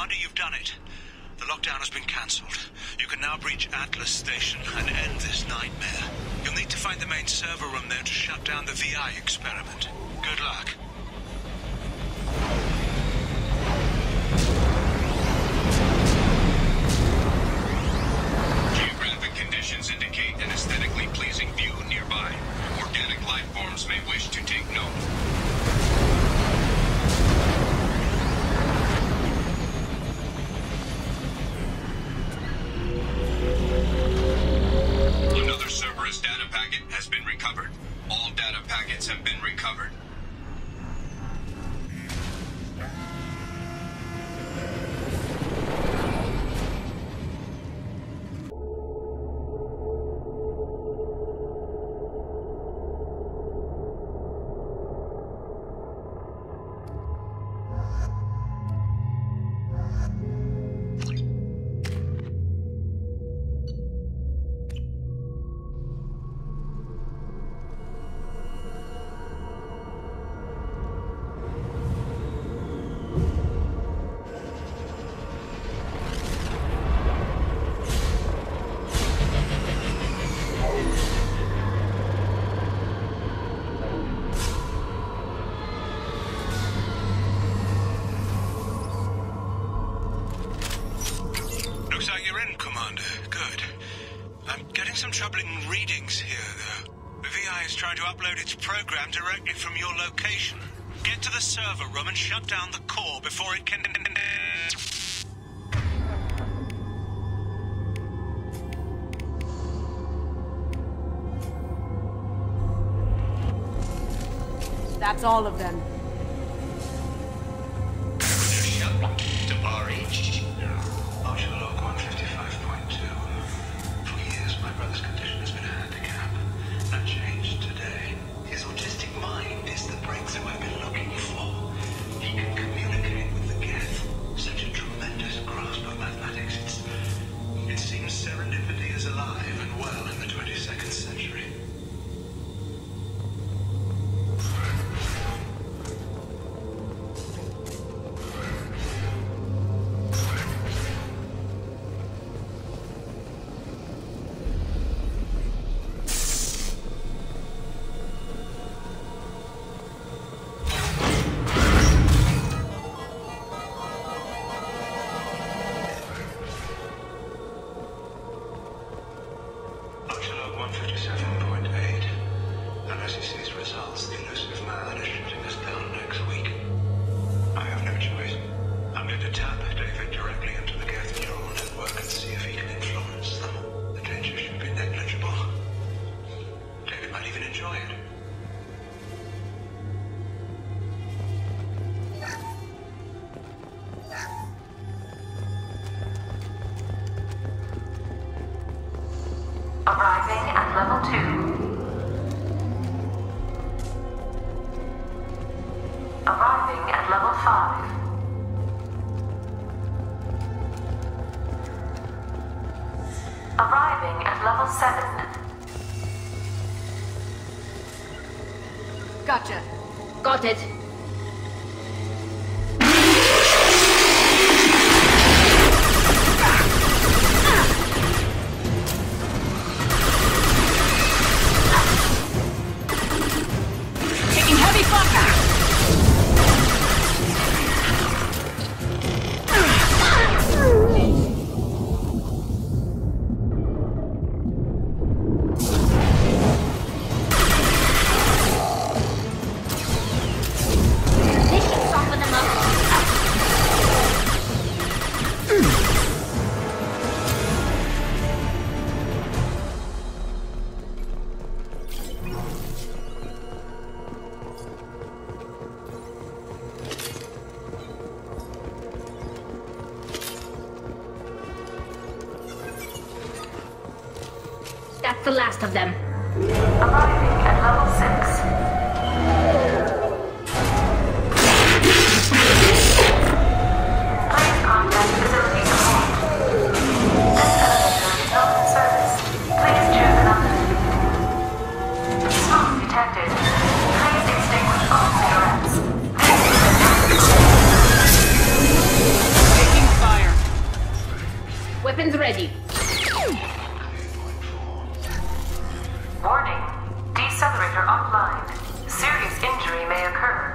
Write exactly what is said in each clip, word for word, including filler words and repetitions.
Commander, you've done it. The lockdown has been cancelled. You can now breach Atlas Station and end this nightmare. You'll need to find the main server room there to shut down the V I experiment. Good luck. Geographic conditions indicate an aesthetically pleasing view nearby. Organic life forms may wish to take note. Another Cerberus data packet has been recovered. All data packets have been recovered. Looks like you're in, Commander. Good. I'm getting some troubling readings here, though. The V I is trying to upload its program directly from your location. Get to the server room and shut down the core before it can... That's all of them. Overlord one fifty-five point two. For years, my brother's condition has been a handicap. That changed today. His autistic mind is the breakthrough I've been looking for. He can communicate with the Geth. Such a tremendous grasp of mathematics. It's, it seems serendipity is alive and well in the twenty-second century. one fifty-seven point eight. Unless he sees results, the elusive man is shutting us down next week. I have no choice. I'm going to tap David directly into the Geth neural network and see if he can influence them. The danger should be negligible. David might even enjoy it. Arriving at level two. Arriving at level five. Arriving at level seven. Gotcha. Got it. Taking heavy fire. That's the last of them. Arriving at level six. Please contact facility support. This elevator is not in service. Please choose another. Smoke detected. Please extinguish all cigarettes. Taking fire. Weapons ready. Warning. Decelerator offline. Serious injury may occur.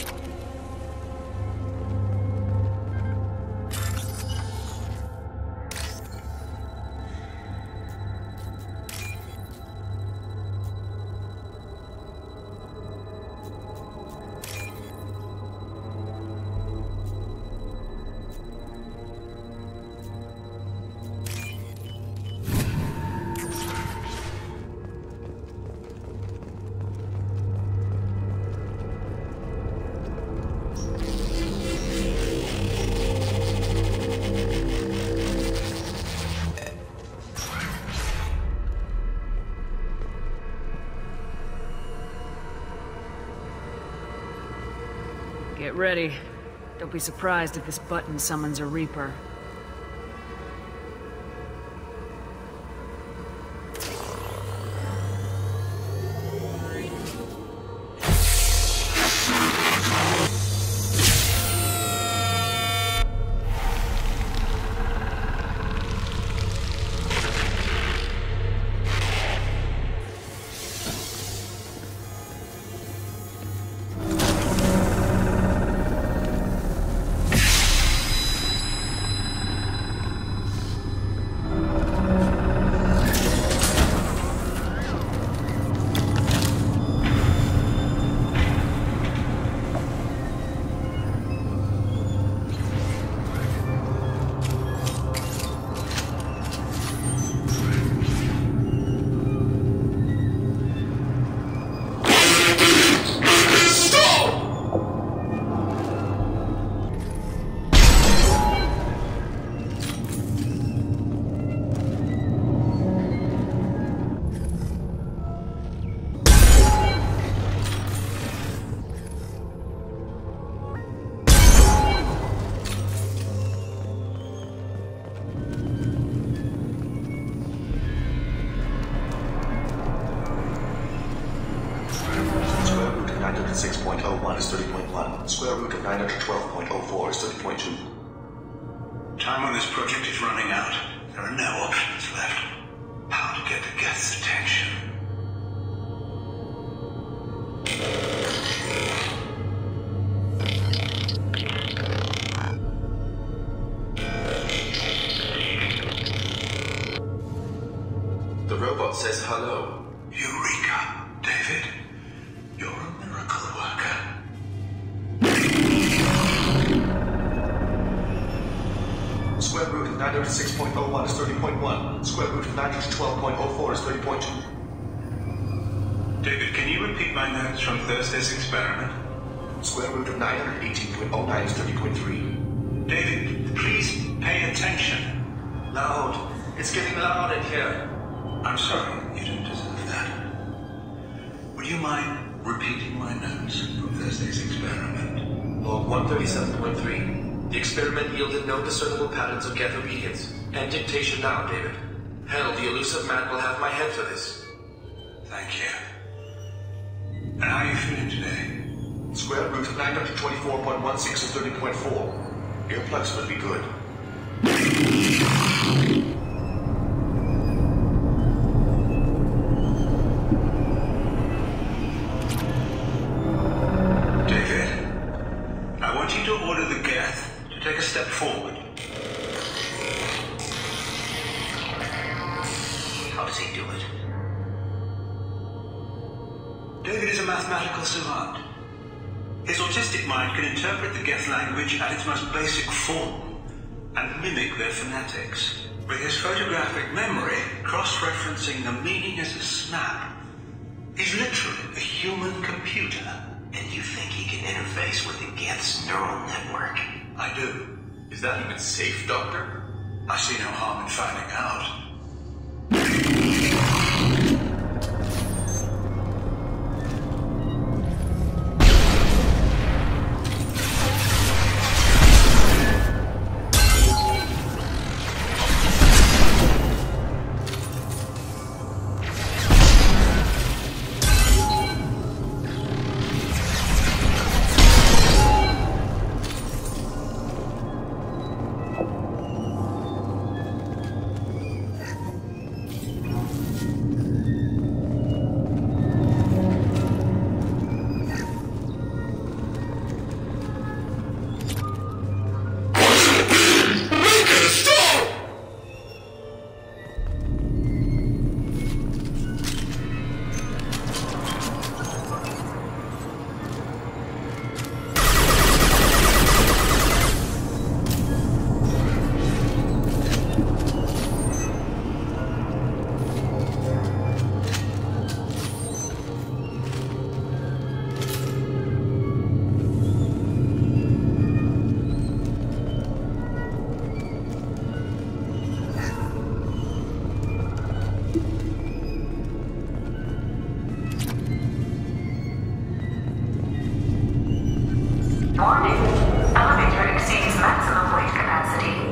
Get ready. Don't be surprised if this button summons a Reaper. six point oh one is thirty point one. Square root of nine hundred twelve point oh four is thirty point two. Time on this project is running out. There are no options left. How to get the guest's attention? The robot says hello. Eureka, David. You're a miracle worker. Square root of nine hundred six point oh one is thirty point one. Square root of nine hundred twelve point oh four is thirty point two. David, can you repeat my notes from Thursday's experiment? Square root of nine hundred eighteen point oh nine is thirty point three. David, please pay attention. Loud. It's getting loud in here. I'm sorry, you don't deserve that. Would you mind repeating my notes from Thursday's experiment? Log one thirty-seven point three. The experiment yielded no discernible patterns of get obedience. End dictation now, David. Hell, the elusive man will have my head for this. Thank you. And how are you feeling today? Square root of nine hundred twenty-four point one six is thirty point four. Earplugs would be good. David, I want you to order the Geth to take a step forward. How does he do it? David is a mathematical savant. His autistic mind can interpret the Geth language at its most basic form and mimic their phonetics. With his photographic memory, cross-referencing the meaning as a snap, he's literally a human computer. And you think he can interface with the Geth's neural network? I do. Is that even safe, Doctor? I see no harm in finding out. Warning. Elevator exceeds maximum weight capacity.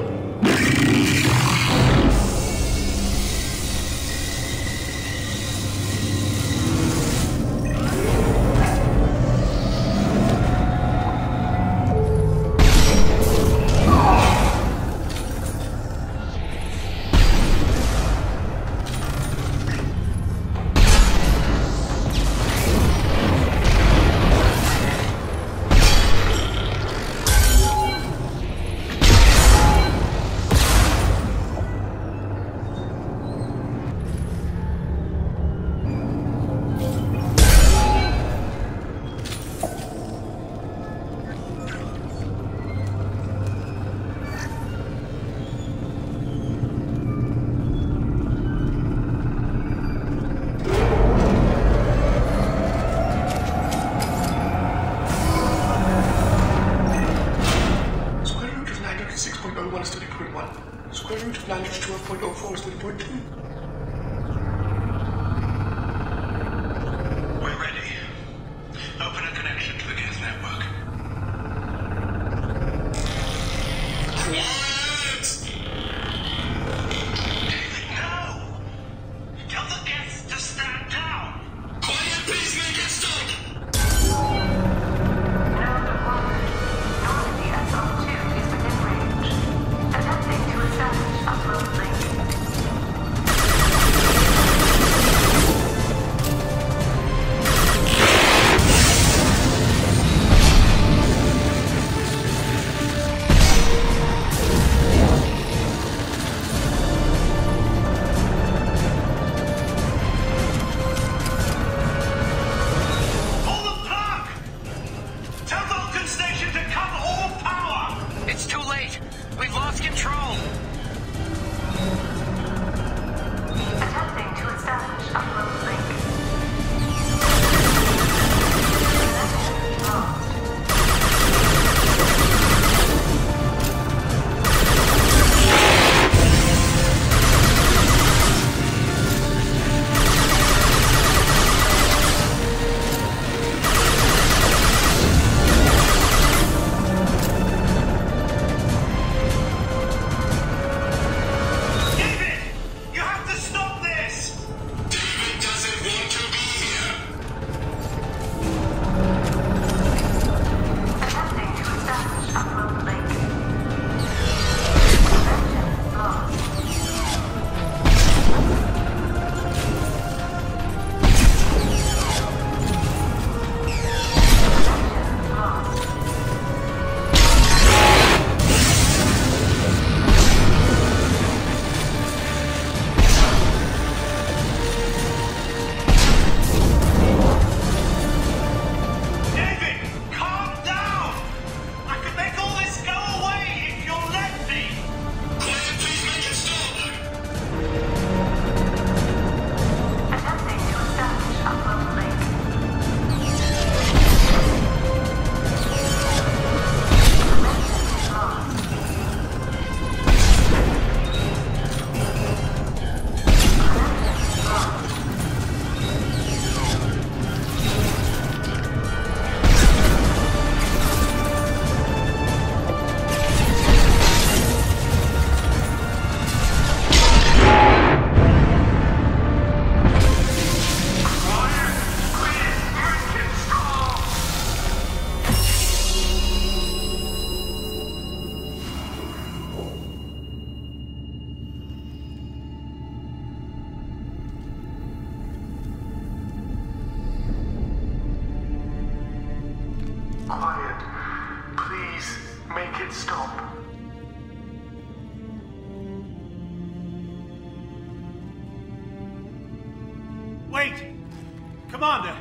Wait! Commander!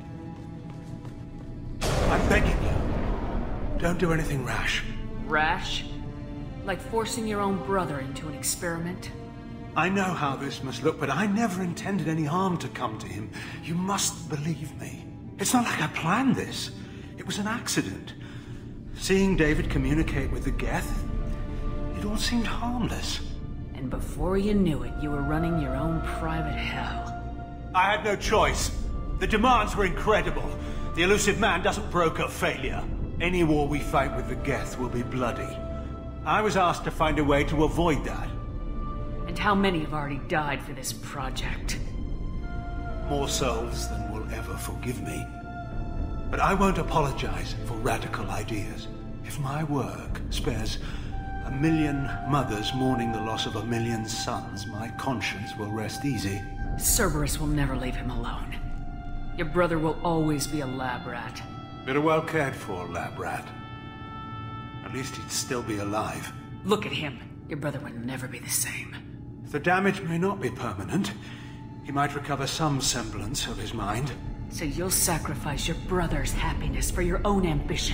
I'm begging you. Don't do anything rash. Rash? Like forcing your own brother into an experiment? I know how this must look, but I never intended any harm to come to him. You must believe me. It's not like I planned this. It was an accident. Seeing David communicate with the Geth, it all seemed harmless. And before you knew it, you were running your own private hell. I had no choice. The demands were incredible. The elusive man doesn't broker failure. Any war we fight with the Geth will be bloody. I was asked to find a way to avoid that. And how many have already died for this project? More souls than will ever forgive me. But I won't apologize for radical ideas. If my work spares a million mothers mourning the loss of a million sons, my conscience will rest easy. Cerberus will never leave him alone. Your brother will always be a lab rat. But a well cared for lab rat. At least he'd still be alive. Look at him. Your brother would never be the same. The damage may not be permanent. He might recover some semblance of his mind. So you'll sacrifice your brother's happiness for your own ambition.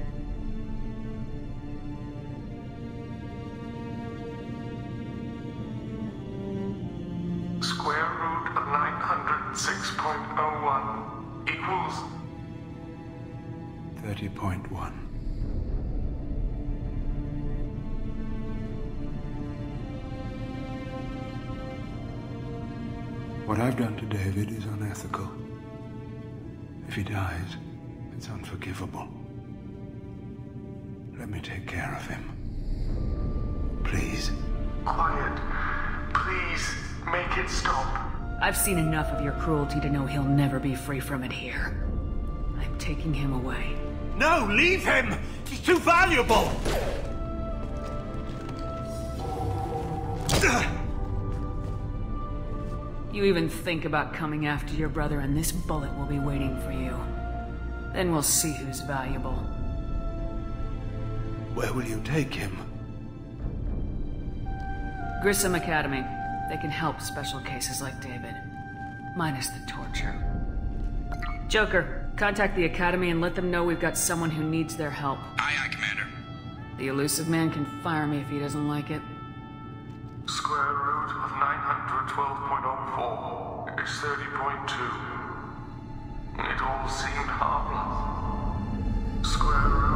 Square root of nine hundred six point oh one equals... thirty point one. What I've done to David is unethical. If he dies, it's unforgivable. Let me take care of him. Please. Quiet. Please, make it stop. I've seen enough of your cruelty to know he'll never be free from it here. I'm taking him away. No, leave him! He's too valuable! You even think about coming after your brother and this bullet will be waiting for you. Then we'll see who's valuable. Where will you take him? Grissom Academy. They can help special cases like David. Minus the torture. Joker, contact the Academy and let them know we've got someone who needs their help. Aye, aye, Commander. The elusive man can fire me if he doesn't like it. Square root of nine hundred twelve point oh four is thirty point two. It all seemed harmless. Square root